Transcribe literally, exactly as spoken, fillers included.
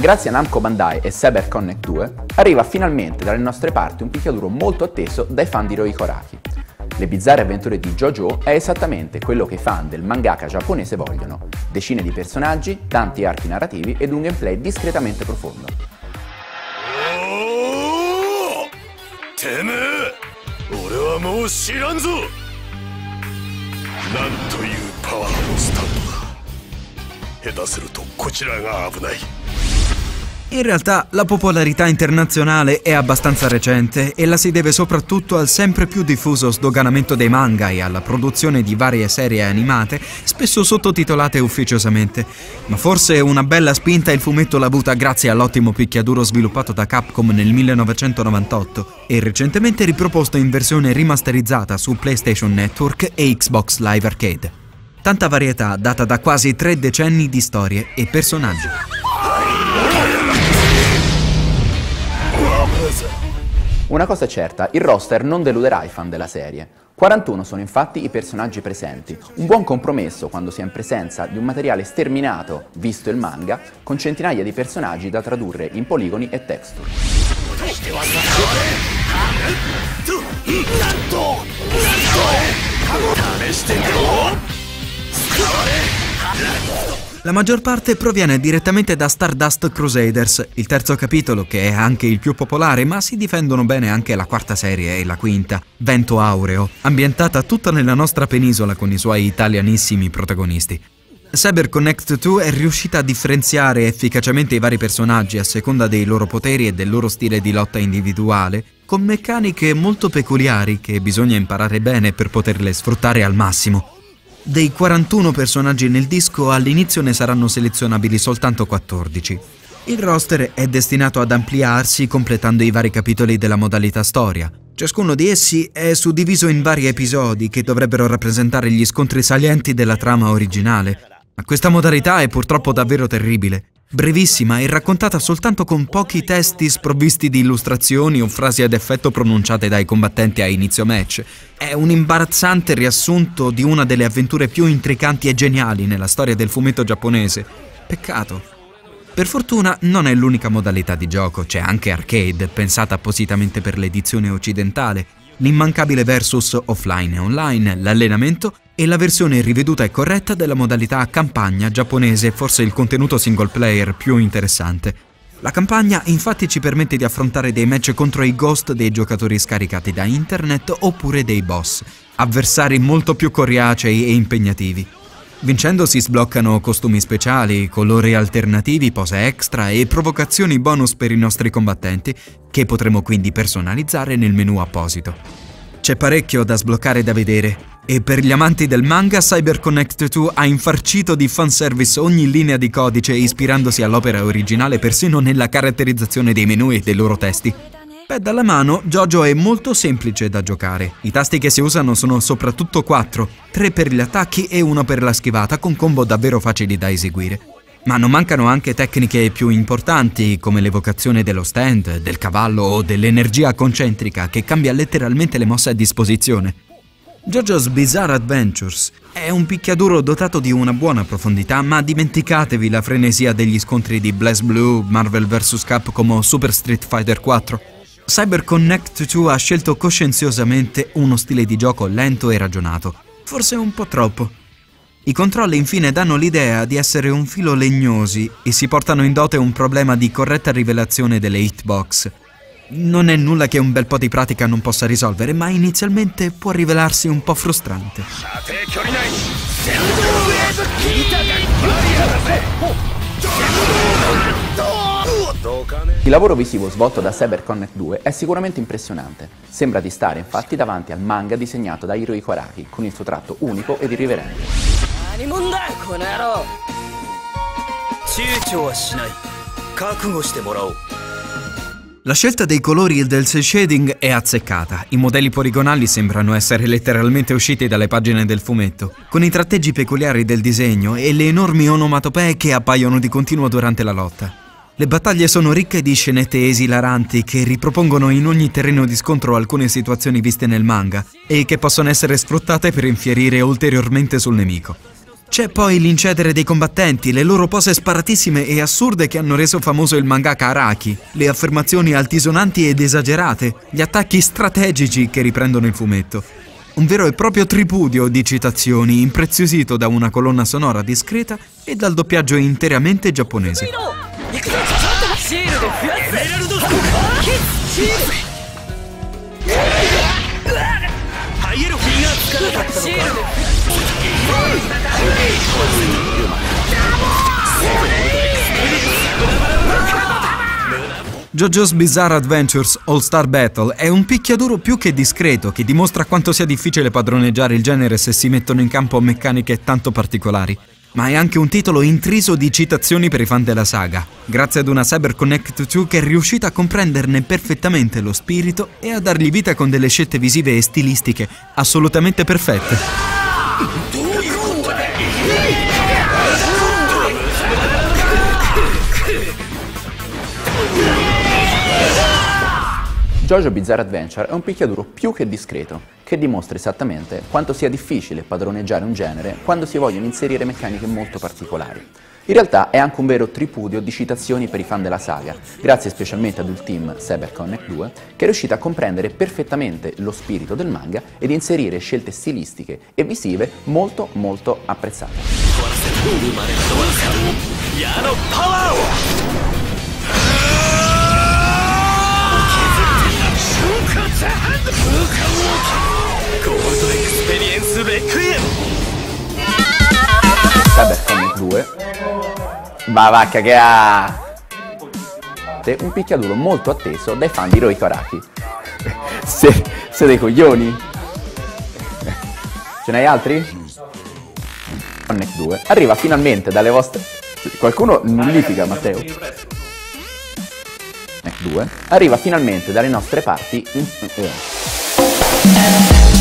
Grazie a Namco Bandai e CyberConnect due, arriva finalmente dalle nostre parti un picchiaduro molto atteso dai fan di Hirohiko Araki. Le bizzarre avventure di JoJo è esattamente quello che i fan del mangaka giapponese vogliono: decine di personaggi, tanti archi narrativi ed un gameplay discretamente profondo. In realtà la popolarità internazionale è abbastanza recente e la si deve soprattutto al sempre più diffuso sdoganamento dei manga e alla produzione di varie serie animate, spesso sottotitolate ufficiosamente. Ma forse una bella spinta il fumetto l'ha avuta grazie all'ottimo picchiaduro sviluppato da Capcom nel millenovecentonovantotto e recentemente riproposto in versione rimasterizzata su PlayStation Network e Xbox Live Arcade. Tanta varietà data da quasi tre decenni di storie e personaggi. Una cosa è certa, il roster non deluderà i fan della serie. quarantuno sono infatti i personaggi presenti, un buon compromesso quando si è in presenza di un materiale sterminato, visto il manga, con centinaia di personaggi da tradurre in poligoni e texture. La maggior parte proviene direttamente da Stardust Crusaders, il terzo capitolo che è anche il più popolare, ma si difendono bene anche la quarta serie e la quinta, Vento Aureo, ambientata tutta nella nostra penisola con i suoi italianissimi protagonisti. CyberConnect due è riuscita a differenziare efficacemente i vari personaggi a seconda dei loro poteri e del loro stile di lotta individuale, con meccaniche molto peculiari che bisogna imparare bene per poterle sfruttare al massimo. Dei quarantuno personaggi nel disco, all'inizio ne saranno selezionabili soltanto quattordici. Il roster è destinato ad ampliarsi completando i vari capitoli della modalità storia. Ciascuno di essi è suddiviso in vari episodi che dovrebbero rappresentare gli scontri salienti della trama originale. Ma questa modalità è purtroppo davvero terribile. Brevissima e raccontata soltanto con pochi testi sprovvisti di illustrazioni o frasi ad effetto pronunciate dai combattenti a inizio match. È un imbarazzante riassunto di una delle avventure più intricanti e geniali nella storia del fumetto giapponese. Peccato. Per fortuna non è l'unica modalità di gioco, c'è anche arcade, pensata appositamente per l'edizione occidentale, l'immancabile versus offline e online, l'allenamento e la versione riveduta e corretta della modalità campagna giapponese, forse il contenuto single player più interessante. La campagna infatti ci permette di affrontare dei match contro i ghost dei giocatori scaricati da internet oppure dei boss, avversari molto più coriacei e impegnativi. Vincendo si sbloccano costumi speciali, colori alternativi, pose extra e provocazioni bonus per i nostri combattenti, che potremo quindi personalizzare nel menu apposito. C'è parecchio da sbloccare e da vedere, e per gli amanti del manga CyberConnect due ha infarcito di fanservice ogni linea di codice ispirandosi all'opera originale persino nella caratterizzazione dei menu e dei loro testi. Beh, dalla mano, JoJo è molto semplice da giocare. I tasti che si usano sono soprattutto quattro, tre per gli attacchi e uno per la schivata, con combo davvero facili da eseguire. Ma non mancano anche tecniche più importanti, come l'evocazione dello stand, del cavallo o dell'energia concentrica, che cambia letteralmente le mosse a disposizione. JoJo's Bizarre Adventures è un picchiaduro dotato di una buona profondità, ma dimenticatevi la frenesia degli scontri di BlazBlue, Marvel versus. Capcom o Super Street Fighter quattro. CyberConnect due ha scelto coscienziosamente uno stile di gioco lento e ragionato, forse un po' troppo. I controlli infine danno l'idea di essere un filo legnosi e si portano in dote un problema di corretta rivelazione delle hitbox. Non è nulla che un bel po' di pratica non possa risolvere, ma inizialmente può rivelarsi un po' frustrante. Il lavoro visivo svolto da CyberConnect due è sicuramente impressionante. Sembra di stare infatti davanti al manga disegnato da Hirohiko Araki, con il suo tratto unico ed irriverente. La scelta dei colori e del cel shading è azzeccata. I modelli poligonali sembrano essere letteralmente usciti dalle pagine del fumetto, con i tratteggi peculiari del disegno e le enormi onomatopee che appaiono di continuo durante la lotta. Le battaglie sono ricche di scenette esilaranti che ripropongono in ogni terreno di scontro alcune situazioni viste nel manga e che possono essere sfruttate per infierire ulteriormente sul nemico. C'è poi l'incedere dei combattenti, le loro pose sparatissime e assurde che hanno reso famoso il mangaka Araki, le affermazioni altisonanti ed esagerate, gli attacchi strategici che riprendono il fumetto. Un vero e proprio tripudio di citazioni, impreziosito da una colonna sonora discreta e dal doppiaggio interamente giapponese. JoJo's Bizarre Adventures All-Star Battle è un picchiaduro più che discreto che dimostra quanto sia difficile padroneggiare il genere se si mettono in campo meccaniche tanto particolari. Ma è anche un titolo intriso di citazioni per i fan della saga, grazie ad una CyberConnect due che è riuscita a comprenderne perfettamente lo spirito e a dargli vita con delle scelte visive e stilistiche assolutamente perfette. JoJo Bizarre Adventure è un picchiaduro più che discreto, che dimostra esattamente quanto sia difficile padroneggiare un genere quando si vogliono inserire meccaniche molto particolari. In realtà è anche un vero tripudio di citazioni per i fan della saga, grazie specialmente ad un team CyberConnect due che è riuscito a comprendere perfettamente lo spirito del manga ed inserire scelte stilistiche e visive molto molto apprezzate. CyberConnect due va va cagà! Un picchiaduro molto atteso dai fan di Hirohiko Araki. Se, se dei coglioni? Ce n'hai altri? Connect due arriva finalmente dalle vostre... Qualcuno nullifica Matteo. due arriva finalmente dalle nostre parti in...